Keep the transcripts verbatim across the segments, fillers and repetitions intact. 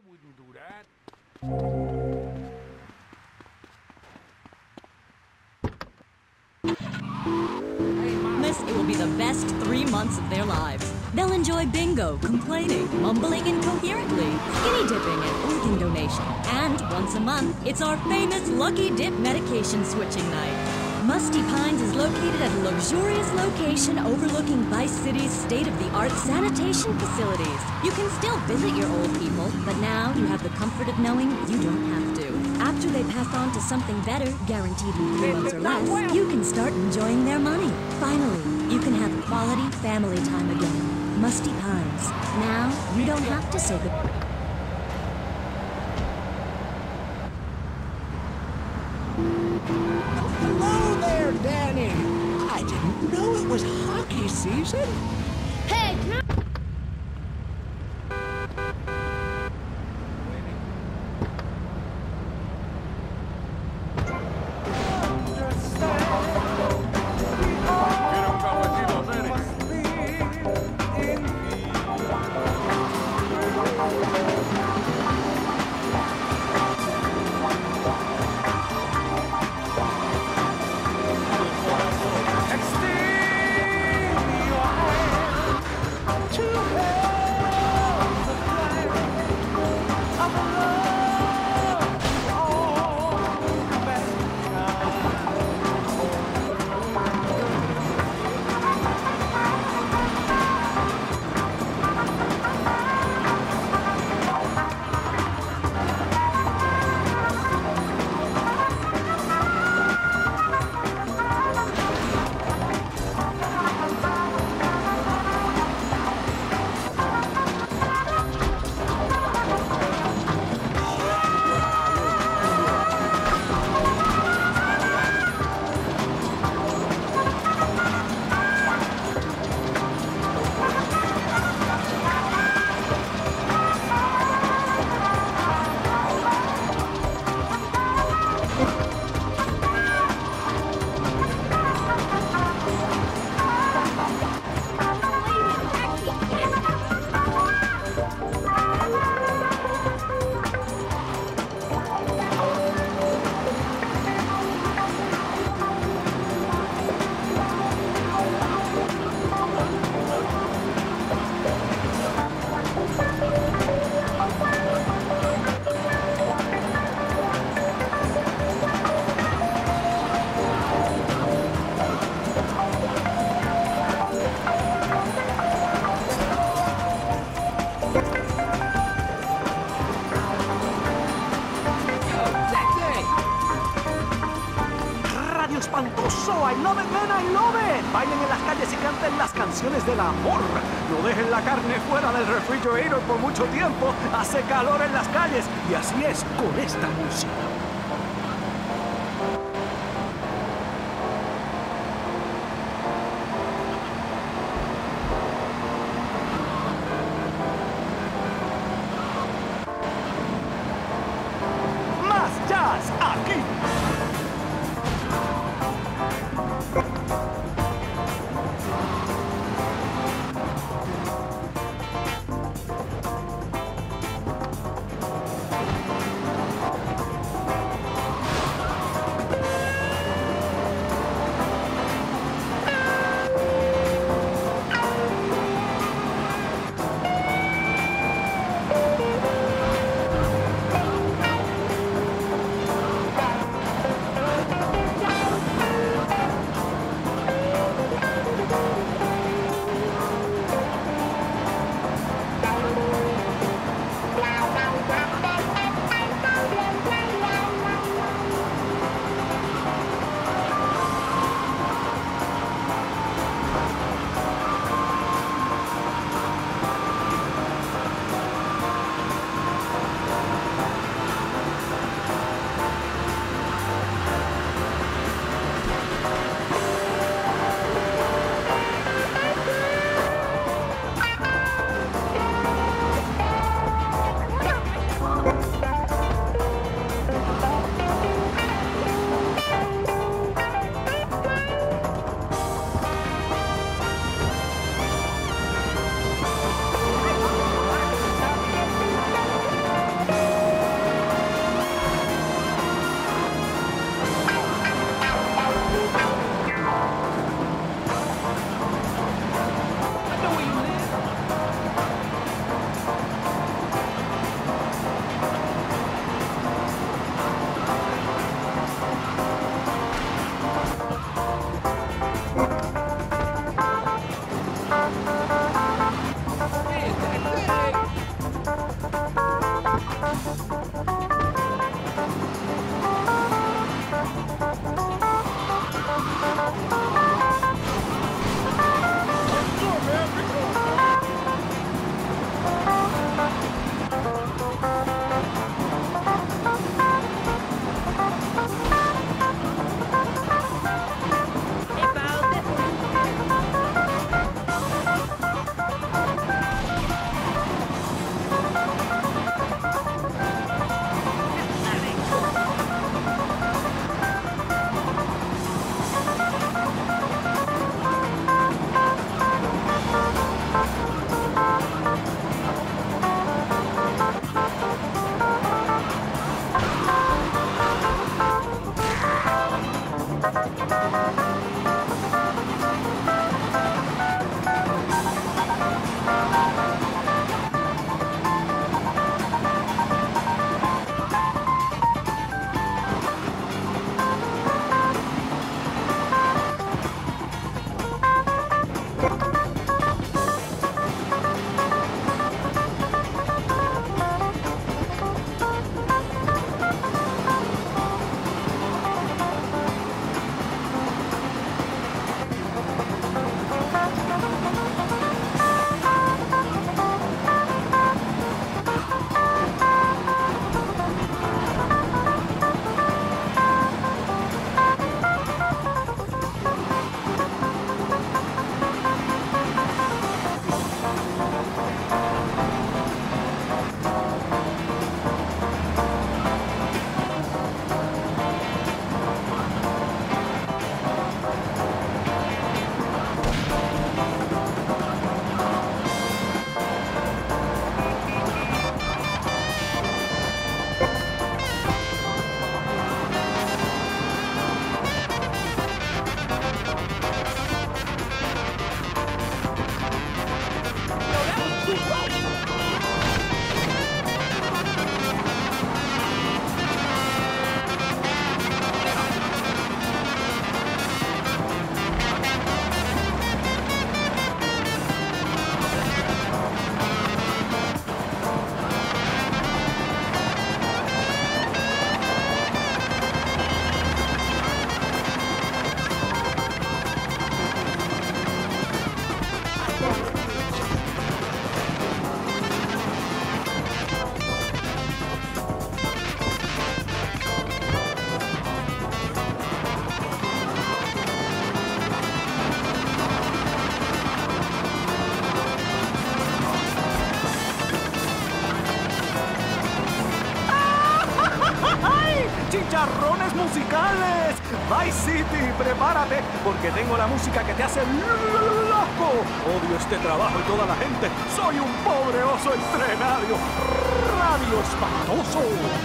wouldn't do that. This it will be the best three months of their lives. They'll enjoy bingo, complaining, mumbling incoherently, skinny dipping, and organ donation. And once a month, it's our famous Lucky Dip medication switching night. Musty Pines is located at a luxurious location overlooking Vice City's state-of-the-art sanitation facilities. You can still visit your old people, but now you have the comfort of knowing you don't have to. After they pass on to something better, guaranteed in three months or less, you can start enjoying their money. Finally, you can have quality family time again. Musty Pines. Now, you don't have to say goodbye. Hello there, Danny. I didn't know it was hockey season. Hey, can I... Espantoso, I love it, man, I love it. Bailen en las calles y canten las canciones del amor. No dejen la carne fuera del refrigerator por mucho tiempo. Hace calor en las calles y así es con esta música. Más jazz aquí. chicharrones musicales. Vice City, prepárate, porque tengo la música que te hace loco. Odio este trabajo y toda la gente. Soy un pobre oso estrenado. Radio Espantoso.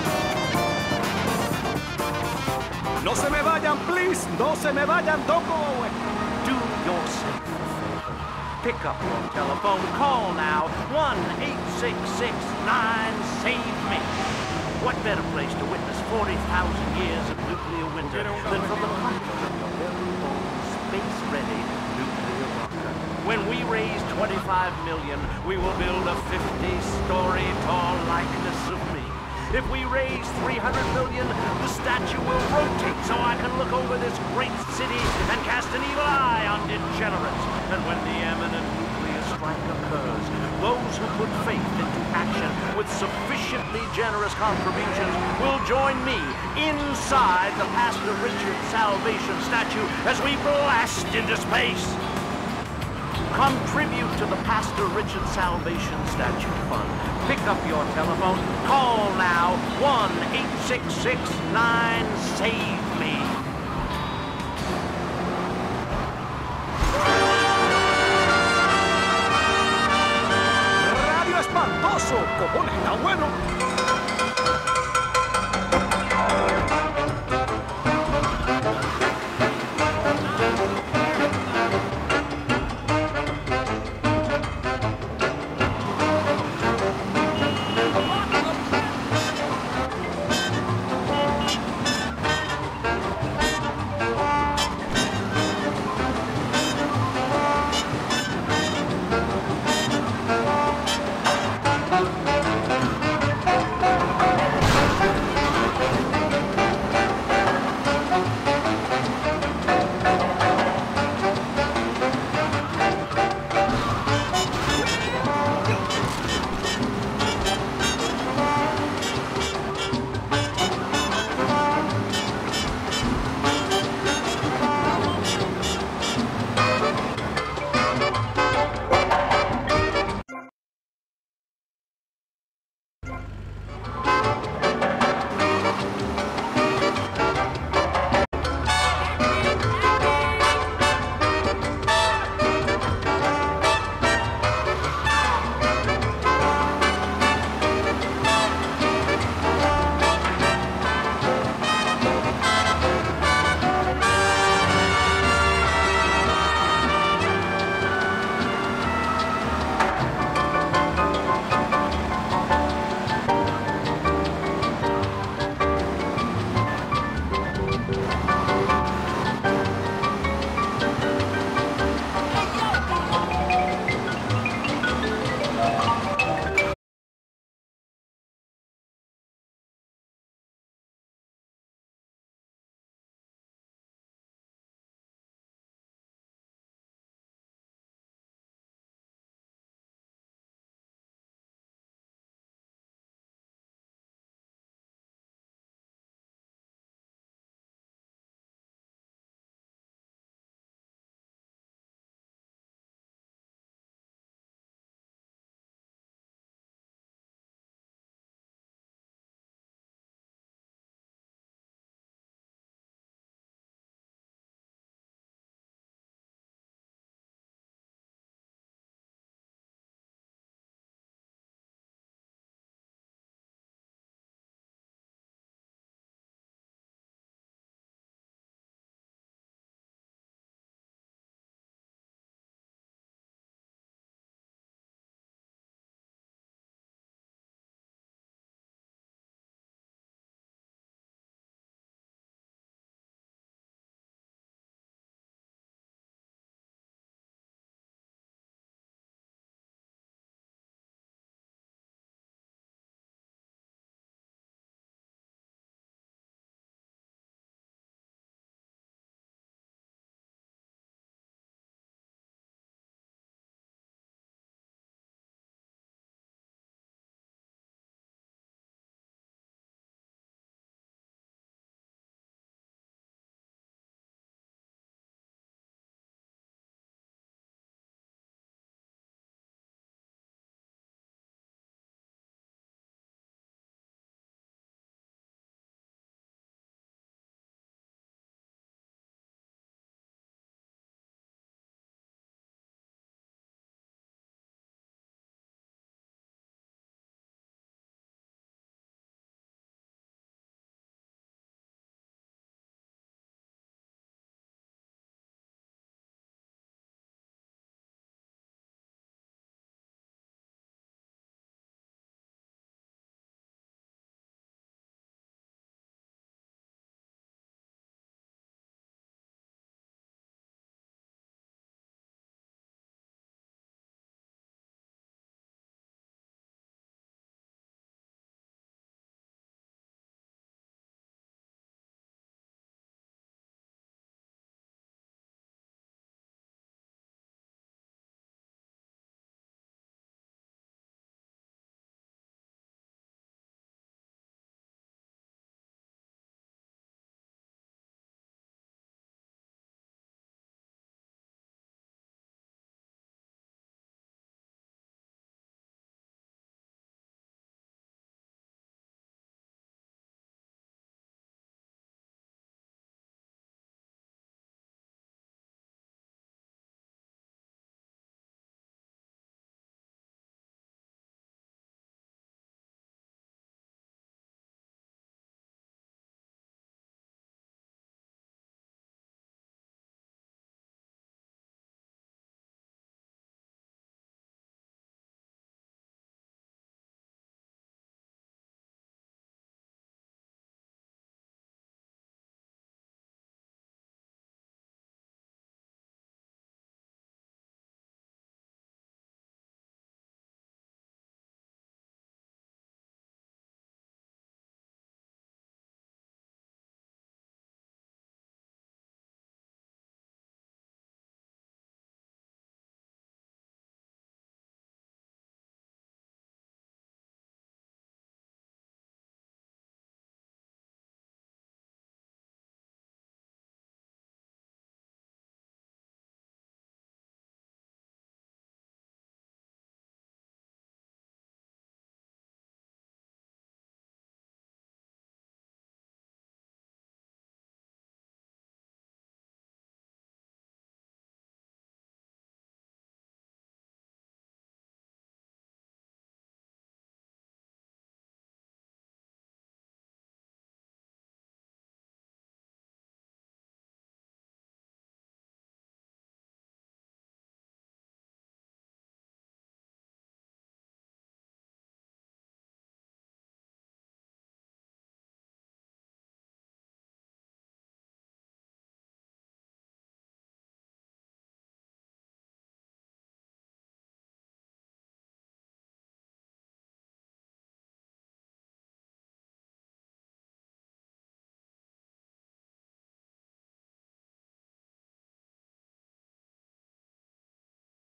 No se me vayan, please. No se me vayan, don't go away. Do yourself. Pick up your telephone, call now, one eight six six nine save me. What better place to witness forty thousand years of nuclear winter than from the comfort of your very own space-ready nuclear bunker? When we raise twenty-five million, we will build a fifty-story tall likeness of me. If we raise three hundred million, the statue will rotate so I can look over this great city and cast an evil eye on degenerates. And when the imminent nuclear strike occurs, those who put faith into action with sufficiently generous contributions will join me inside the Pastor Richard Salvation statue as we blast into space. Contribute to the Pastor Richard Salvation Statue Fund. Pick up your telephone. Call now. one eight six six nine save me. Radio Espantoso. Cojones, está bueno.